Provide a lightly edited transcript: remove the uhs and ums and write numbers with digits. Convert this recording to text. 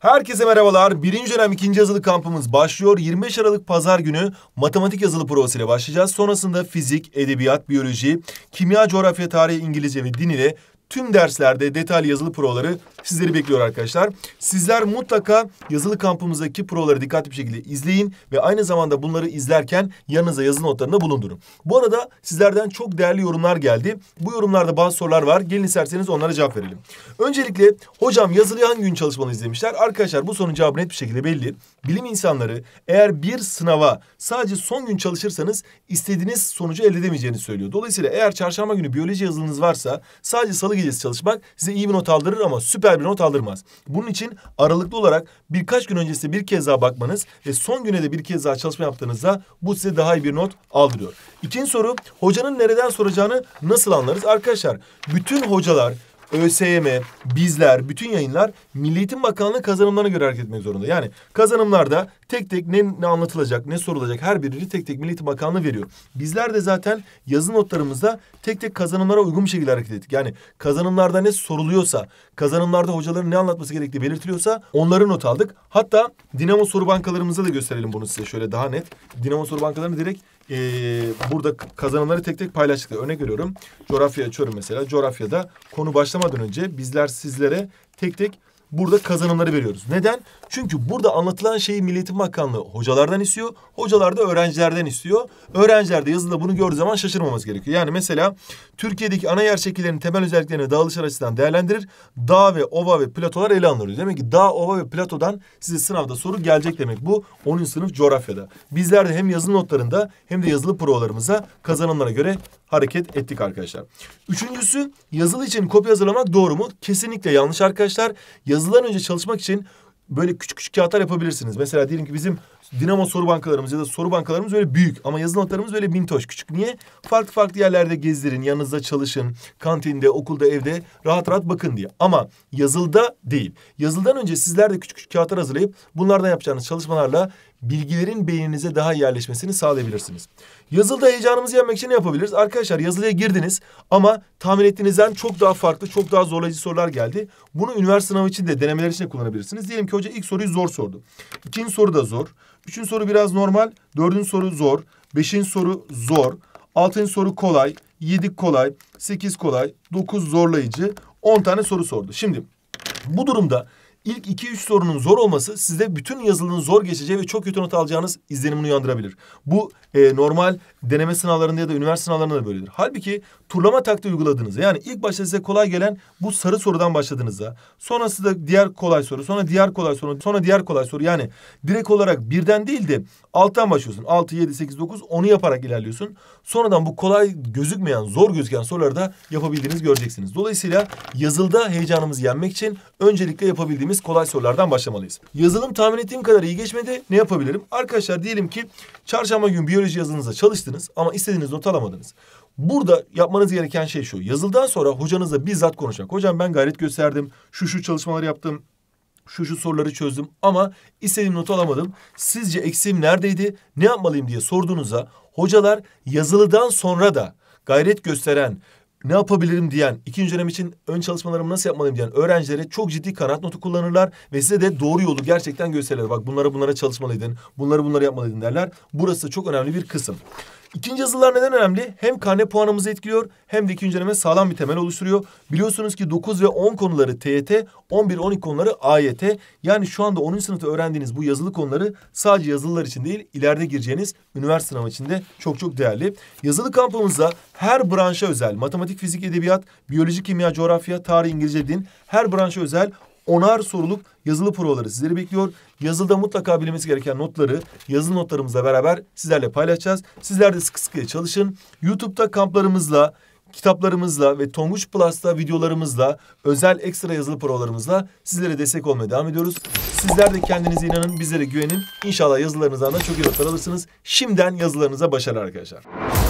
Herkese merhabalar. Birinci dönem 2. yazılı kampımız başlıyor. 25 Aralık Pazar günü matematik yazılı provası ile başlayacağız. Sonrasında fizik, edebiyat, biyoloji, kimya, coğrafya, tarih, İngilizce ve din ile tüm derslerde detaylı yazılı provaları sizleri bekliyor arkadaşlar. Sizler mutlaka yazılı kampımızdaki provaları dikkatli bir şekilde izleyin ve aynı zamanda bunları izlerken yanınıza yazı notlarını bulundurun. Bu arada sizlerden çok değerli yorumlar geldi. Bu yorumlarda bazı sorular var. Gelin isterseniz onlara cevap verelim. Öncelikle hocam yazılıya hangi gün çalışmanı izlemişler? Arkadaşlar bu sorunun cevabı net bir şekilde belli. Bilim insanları eğer bir sınava sadece son gün çalışırsanız istediğiniz sonucu elde edemeyeceğini söylüyor. Dolayısıyla eğer çarşamba günü biyoloji yazılınız varsa sadece salı gecesi çalışmak size iyi bir not aldırır ama süper bir not aldırmaz. Bunun için aralıklı olarak birkaç gün öncesinde bir kez daha bakmanız ve son güne de bir kez daha çalışma yaptığınızda bu size daha iyi bir not aldırıyor. İkinci soru, hocanın nereden soracağını nasıl anlarız? Arkadaşlar bütün hocalar, ÖSYM, bizler, bütün yayınlar Milli Eğitim Bakanlığı kazanımlarına göre hareket etmek zorunda. Yani kazanımlarda tek tek ne anlatılacak, ne sorulacak her birini tek tek Milli Eğitim Bakanlığı veriyor. Bizler de zaten yazı notlarımızda tek tek kazanımlara uygun bir şekilde hareket ettik. Yani kazanımlarda ne soruluyorsa, kazanımlarda hocaların ne anlatması gerektiği belirtiliyorsa onları not aldık. Hatta Dinamo soru bankalarımızda da gösterelim bunu size şöyle daha net. Dinamo soru bankalarını direkt burada kazanımları tek tek paylaştık. Örnek veriyorum. Coğrafya açıyorum mesela. Coğrafyada konu başlamadan önce bizler sizlere tek tek burada kazanımları veriyoruz. Neden? Çünkü burada anlatılan şeyi Milli Eğitim Bakanlığı hocalardan istiyor. Hocalar da öğrencilerden istiyor. Öğrenciler de yazıda bunu gördüğü zaman şaşırmaması gerekiyor. Yani mesela Türkiye'deki ana yer şekillerinin temel özelliklerini dağılışlar açısından değerlendirir. Dağ ve ova ve platolar ele alınıyor. Demek ki dağ, ova ve platodan size sınavda soru gelecek demek. Bu 10. sınıf coğrafyada. Bizler de hem yazılı notlarında hem de yazılı provalarımıza kazanımlara göre hareket ettik arkadaşlar. Üçüncüsü, yazılı için kopya hazırlamak doğru mu? Kesinlikle yanlış arkadaşlar. Yazıdan önce çalışmak için böyle küçük küçük kağıtlar yapabilirsiniz. Mesela diyelim ki bizim Dinamo soru bankalarımız ya da soru bankalarımız öyle büyük ama yazı notlarımız böyle mintoş küçük. Niye? Farklı farklı yerlerde gezdirin, yanınızda çalışın, kantinde, okulda, evde rahat rahat bakın diye. Ama yazılıda değil. Yazıldan önce sizler de küçük küçük kağıtlar hazırlayıp bunlardan yapacağınız çalışmalarla bilgilerin beyninize daha iyi yerleşmesini sağlayabilirsiniz. Yazılıda heyecanımızı yenmek için ne yapabiliriz? Arkadaşlar yazılıya girdiniz ama tahmin ettiğinizden çok daha farklı, çok daha zorlayıcı sorular geldi. Bunu üniversite sınavı için de denemeler için de kullanabilirsiniz. Diyelim ki hoca ilk soruyu zor sordu. İkinci soru da zor. Üçüncü soru biraz normal. Dördüncü soru zor. Beşinci soru zor. Altıncı soru kolay. 7 kolay. 8 kolay. 9 zorlayıcı. 10 tane soru sordu. Şimdi bu durumda İlk 2-3 sorunun zor olması sizde bütün yazılının zor geçeceği ve çok kötü not alacağınız izlenimini uyandırabilir. Bu normal deneme sınavlarında ya da üniversite sınavlarında da böyledir. Halbuki turlama taktiği uyguladığınızda yani ilk başta size kolay gelen bu sarı sorudan başladığınızda sonrasında diğer kolay soru, sonra diğer kolay soru, sonra diğer kolay soru yani direkt olarak birden değil de alttan başlıyorsun. 6, 7, 8, 9 10'u yaparak ilerliyorsun. Sonradan bu kolay gözükmeyen, zor gözüken soruları da yapabildiğinizi göreceksiniz. Dolayısıyla yazılıda heyecanımızı yenmek için öncelikle yapabildiğimiz kolay sorulardan başlamalıyız. Yazılım tahmin ettiğim kadar iyi geçmedi. Ne yapabilirim? Arkadaşlar diyelim ki çarşamba günü biyoloji yazınıza çalıştınız ama istediğiniz not alamadınız. Burada yapmanız gereken şey şu. Yazılıdan sonra hocanızla bizzat konuşmak. Hocam ben gayret gösterdim. Şu çalışmaları yaptım. Şu soruları çözdüm ama istediğim notu alamadım. Sizce eksiğim neredeydi? Ne yapmalıyım diye sorduğunuzda hocalar yazılıdan sonra da gayret gösteren, ne yapabilirim diyen, ikinci dönem için ön çalışmalarımı nasıl yapmalıyım diyen öğrencilere çok ciddi kanaat notu kullanırlar ve size de doğru yolu gerçekten gösterirler. Bak bunlara çalışmalıydın, bunları yapmalıydın derler. Burası çok önemli bir kısım. İkinci yazılılar neden önemli? Hem karne puanımızı etkiliyor hem de ikinci döneme sağlam bir temel oluşturuyor. Biliyorsunuz ki 9 ve 10 konuları TYT, 11, 12 konuları AYT. Yani şu anda 10. sınıfta öğrendiğiniz bu yazılı konuları sadece yazılılar için değil, ileride gireceğiniz üniversite sınavı için de çok çok değerli. Yazılı kampımızda her branşa özel, matematik, fizik, edebiyat, biyoloji, kimya, coğrafya, tarih, İngilizce, din, her branşa özel 10'ar soruluk yazılı provaları sizleri bekliyor. Yazılıda mutlaka bilinmesi gereken notları yazılı notlarımızla beraber sizlerle paylaşacağız. Sizler de sıkı sıkıya çalışın. YouTube'da kamplarımızla, kitaplarımızla ve Tonguç Plus'ta videolarımızla, özel ekstra yazılı provalarımızla sizlere destek olmaya devam ediyoruz. Sizler de kendinize inanın, bizlere güvenin. İnşallah yazılarınızdan da çok iyi notlar alırsınız. Şimdiden yazılarınıza başarılar arkadaşlar.